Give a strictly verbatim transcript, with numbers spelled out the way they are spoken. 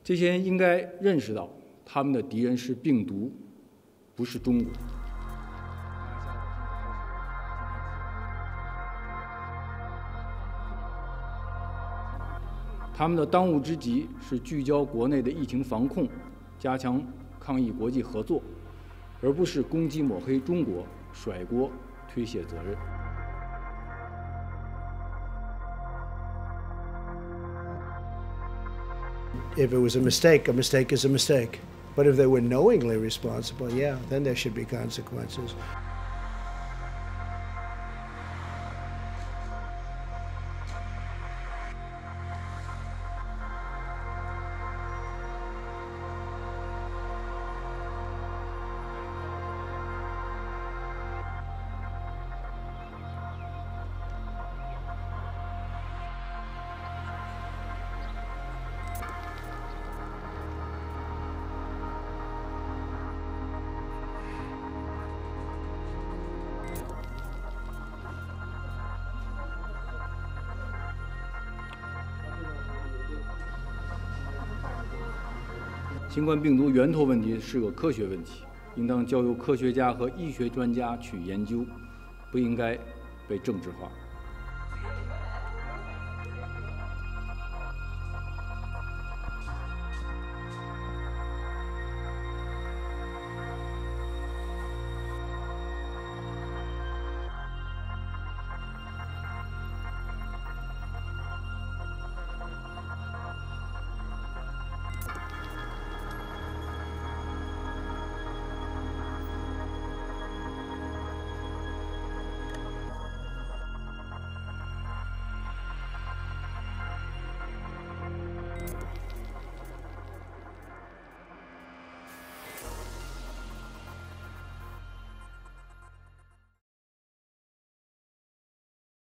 这些人应该认识到，他们的敌人是病毒，不是中国。他们的当务之急是聚焦国内的疫情防控，加强抗疫国际合作，而不是攻击抹黑中国、甩锅、推卸责任。 If it was a mistake, a mistake is a mistake. But if they were knowingly responsible, yeah, then there should be consequences. "新冠病毒源头问题是个科学问题，应当交由科学家和医学专家去研究，不应该被政治化。